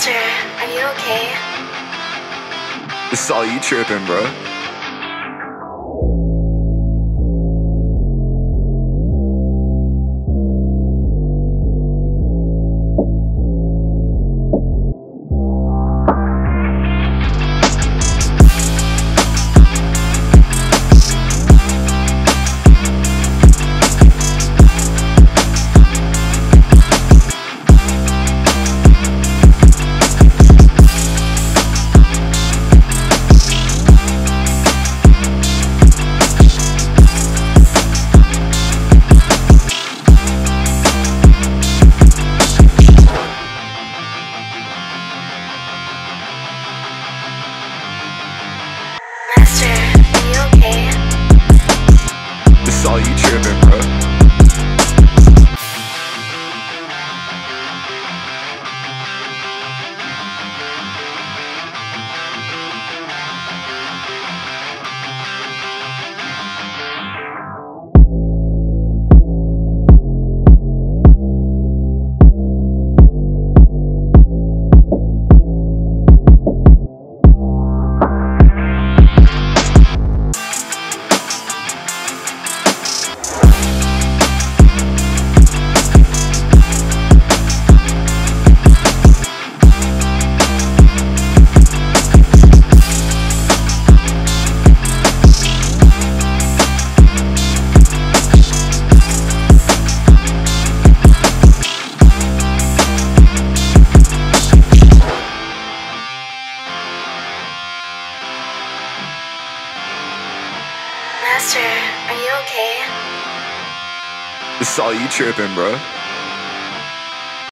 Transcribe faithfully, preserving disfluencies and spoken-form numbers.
Master, are you okay? This is all you tripping, bro. Master, are you okay? This is all you tripping, bro. Master, are you okay? This is all you tripping, bro.